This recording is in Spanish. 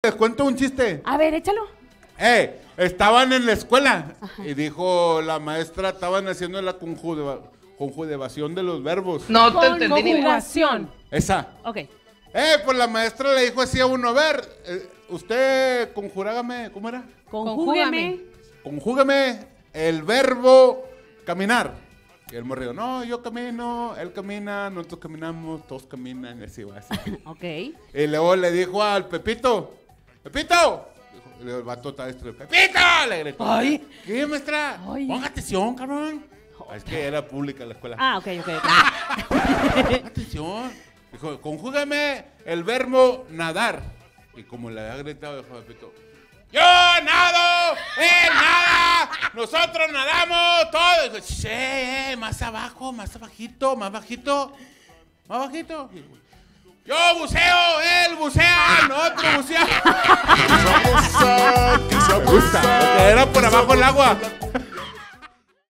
les cuento un chiste. A ver, échalo. Estaban en la escuela. Ajá. Y dijo la maestra, estaban haciendo la conjugación de los verbos. No te entendí. Conjugación. Esa. Ok. Pues la maestra le dijo así a uno, a ver, usted conjurágame, ¿cómo era? Conjúgame el verbo caminar. Y el morrido, no, yo camino, él camina, nosotros caminamos, todos caminan, y así va. Así. Ok. Y luego le dijo al Pepito, ¡Pepito! Dijo, el vato está destruido. ¡Pepito! Le gritó. ¡Ay! ¿Qué, maestra? Ay. Ponga atención, cabrón. Es que era pública la escuela. Ah, ok. Ponga atención. Dijo, conjúgame el verbo nadar. Y como le había gritado, dijo Pepito, ¡yo nado! ¡Él nada! ¡Nosotros nadamos! ¡Todo! Dijo, ¡sí! Más abajo, más abajito, más bajito. Más bajito. ¡Yo buceo! ¡Él bucea! ¡Nosotros buceamos! Me gusta, porque era por abajo el agua.